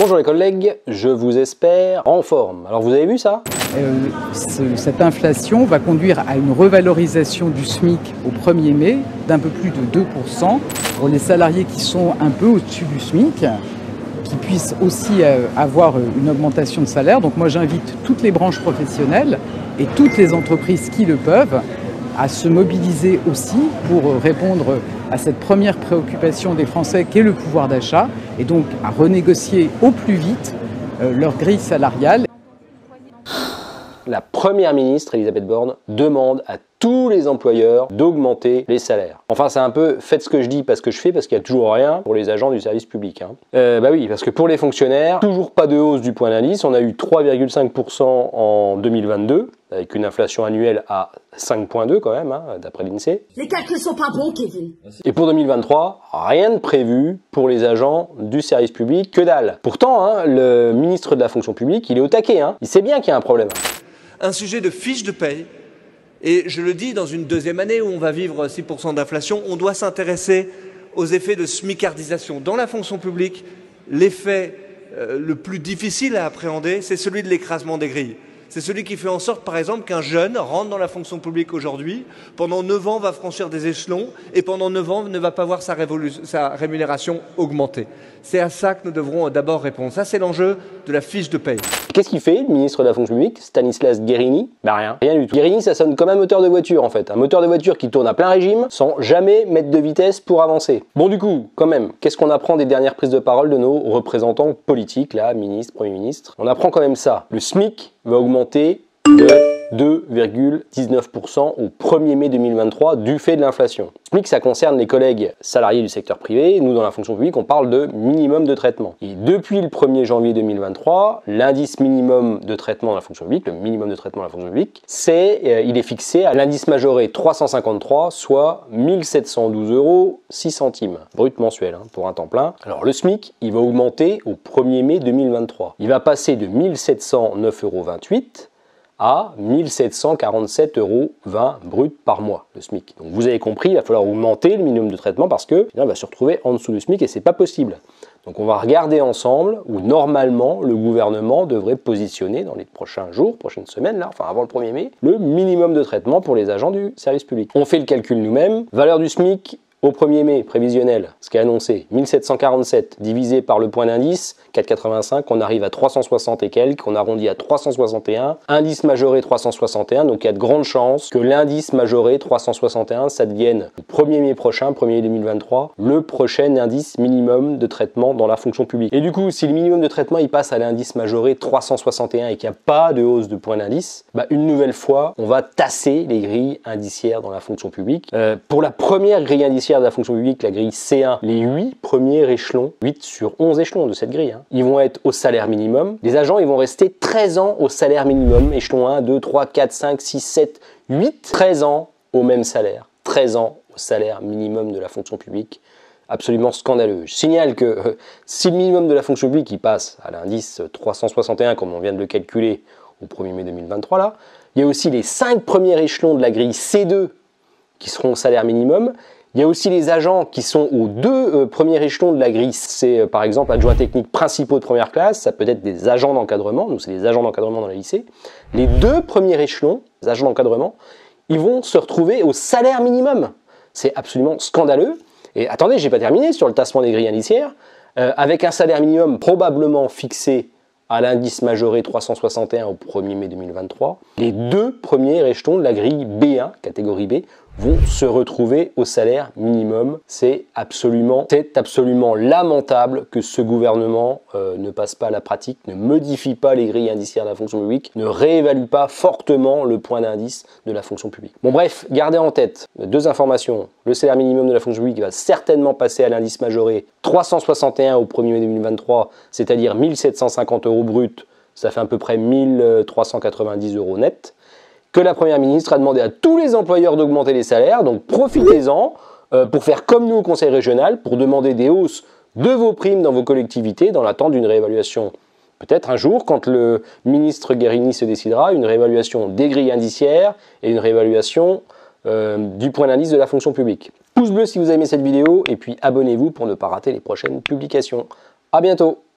Bonjour les collègues, je vous espère en forme. Alors vous avez vu ça? Cette inflation va conduire à une revalorisation du SMIC au 1er mai d'un peu plus de 2% pour les salariés qui sont un peu au-dessus du SMIC, qui puissent aussi avoir une augmentation de salaire. Donc moi j'invite toutes les branches professionnelles et toutes les entreprises qui le peuvent à se mobiliser aussi pour répondre à cette première préoccupation des Français qu'est le pouvoir d'achat et donc à renégocier au plus vite leur grille salariale. La première ministre, Elisabeth Borne, demande à tous les employeurs d'augmenter les salaires. Enfin, c'est un peu faites ce que je dis, pas ce que je fais, parce qu'il n'y a toujours rien pour les agents du service public. Bah oui, parce que pour les fonctionnaires, toujours pas de hausse du point d'indice. On a eu 3,5% en 2022, avec une inflation annuelle à 5,2 quand même, d'après l'INSEE. Les calculs sont pas bons, Kevin. Et pour 2023, rien de prévu pour les agents du service public, que dalle. Pourtant, le ministre de la fonction publique, il est au taquet. Il sait bien qu'il y a un problème. Un sujet de fiche de paye, et je le dis, dans une deuxième année où on va vivre 6% d'inflation, on doit s'intéresser aux effets de smicardisation. Dans la fonction publique, l'effet le plus difficile à appréhender, c'est celui de l'écrasement des grilles. C'est celui qui fait en sorte, par exemple, qu'un jeune rentre dans la fonction publique aujourd'hui, pendant 9 ans va franchir des échelons, et pendant 9 ans ne va pas voir sa rémunération augmenter. C'est à ça que nous devrons d'abord répondre. Ça, c'est l'enjeu de la fiche de paye. Qu'est-ce qu'il fait, le ministre de la fonction publique, Stanislas Guerini? Bah rien, rien du tout. Guerini, ça sonne comme un moteur de voiture en fait. Un moteur de voiture qui tourne à plein régime, sans jamais mettre de vitesse pour avancer. Bon du coup, quand même, qu'est-ce qu'on apprend des dernières prises de parole de nos représentants politiques, là, ministre, Premier ministre? On apprend quand même ça. Le SMIC va augmenter de 2,19% au 1er mai 2023 du fait de l'inflation. SMIC, ça concerne les collègues salariés du secteur privé. Nous, dans la fonction publique, on parle de minimum de traitement. Et depuis le 1er janvier 2023, l'indice minimum de traitement dans la fonction publique, le minimum de traitement dans la fonction publique, il est fixé à l'indice majoré 353, soit 1712,06 € brut mensuel pour un temps plein. Alors le SMIC, il va augmenter au 1er mai 2023. Il va passer de 1709,28 € à 1747,20 € brut par mois, le SMIC. Donc vous avez compris, il va falloir augmenter le minimum de traitement parce que on va se retrouver en dessous du SMIC et c'est pas possible. Donc on va regarder ensemble où normalement le gouvernement devrait positionner dans les prochains jours, prochaines semaines, là, enfin avant le 1er mai, le minimum de traitement pour les agents du service public. On fait le calcul nous-mêmes, valeur du SMIC au 1er mai prévisionnel, ce qui est annoncé, 1747 divisé par le point d'indice, 4,85, on arrive à 360 et quelques, on arrondit à 361, indice majoré 361, donc il y a de grandes chances que l'indice majoré 361, ça devienne le 1er mai prochain, 1er mai 2023, le prochain indice minimum de traitement dans la fonction publique. Et du coup, si le minimum de traitement il passe à l'indice majoré 361 et qu'il n'y a pas de hausse de point d'indice, bah une nouvelle fois, on va tasser les grilles indiciaires dans la fonction publique. Pour la première grille indiciaire de la fonction publique, la grille C1, les 8 premiers échelons, 8 sur 11 échelons de cette grille, ils vont être au salaire minimum. Les agents, ils vont rester 13 ans au salaire minimum, échelon 1, 2, 3, 4, 5, 6, 7, 8, 13 ans au même salaire, 13 ans au salaire minimum de la fonction publique. Absolument scandaleux. Je signale que si le minimum de la fonction publique il passe à l'indice 361, comme on vient de le calculer au 1er mai 2023, là, il y a aussi les 5 premiers échelons de la grille C2 qui seront au salaire minimum. Il y a aussi les agents qui sont aux 2 premiers échelons de la grille. C'est par exemple adjoints techniques principaux de première classe, ça peut être des agents d'encadrement, nous c'est des agents d'encadrement dans les lycées. Les 2 premiers échelons, les agents d'encadrement, ils vont se retrouver au salaire minimum. C'est absolument scandaleux. Et attendez, j'ai pas terminé sur le tassement des grilles indiciaires. Avec un salaire minimum probablement fixé à l'indice majoré 361 au 1er mai 2023, les 2 premiers échelons de la grille B1, catégorie B, vont se retrouver au salaire minimum. C'est absolument lamentable que ce gouvernement ne passe pas à la pratique, ne modifie pas les grilles indiciaires de la fonction publique, ne réévalue pas fortement le point d'indice de la fonction publique. Bon bref, gardez en tête 2 informations. Le salaire minimum de la fonction publique va certainement passer à l'indice majoré 361 au 1er mai 2023, c'est-à-dire 1750 € brut, ça fait à peu près 1390 € net. Que la Première ministre a demandé à tous les employeurs d'augmenter les salaires, donc profitez-en pour faire comme nous au Conseil régional, pour demander des hausses de vos primes dans vos collectivités, dans l'attente d'une réévaluation. Peut-être un jour, quand le ministre Guerini se décidera, une réévaluation des grilles indiciaires et une réévaluation du point d'indice de la fonction publique. Pouce bleu si vous avez aimé cette vidéo, et puis abonnez-vous pour ne pas rater les prochaines publications. À bientôt!